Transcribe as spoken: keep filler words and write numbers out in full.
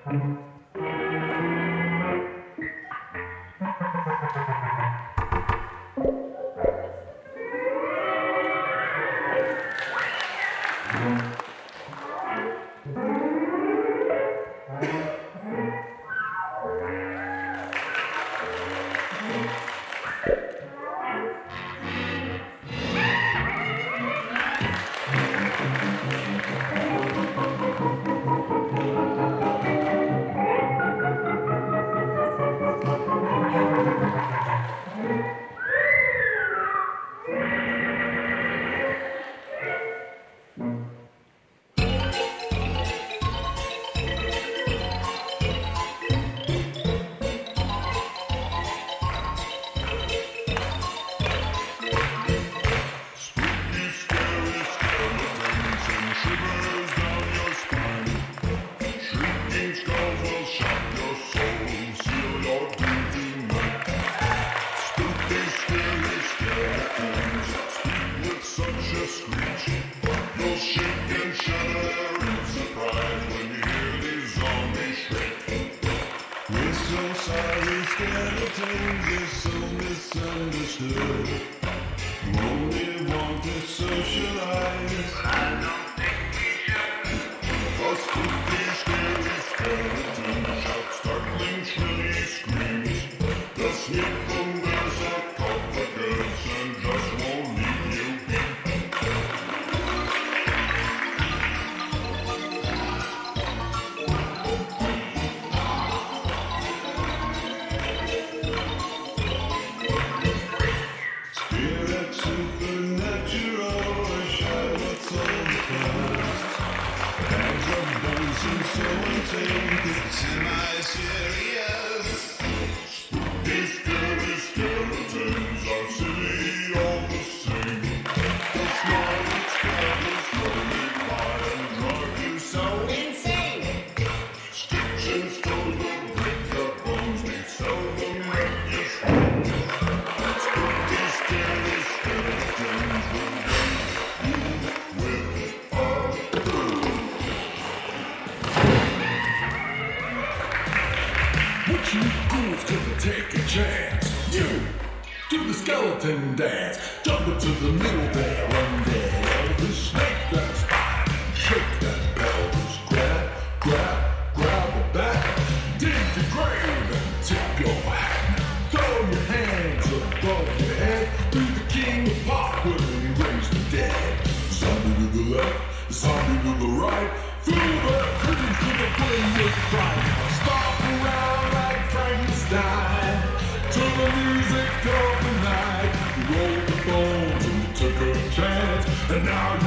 Skeletons are so misunderstood. Only want to socialize. I don't think we should. A spooky, scary skeleton shouts startling, shrilly screams. The sneak from their sarcophagus and just won't leave you be. Semi-serious. These scary skeletons are silly all the same. The smallest skeletons slowly fly and drive you so insane. Sticks and stones will break your bones, they seldom let you scream. Spooky, scary skeletons will leave you with a boom. What you ghouls couldn't take a chance. You do the skeleton dance. Jump into the middle there, undead Elvis. Snake that spine and shake that pelvis. Grab, grab, grab the back. Dig the grave and tip your hat. Throw your hands above your head. Be the king of pop when he raised the dead. Zombie to the left, zombie to the right. Through the curtains to the flame with fright. Stomp around like Frankenstein. To the music of the night. You rolled the bones and you took a chance. And now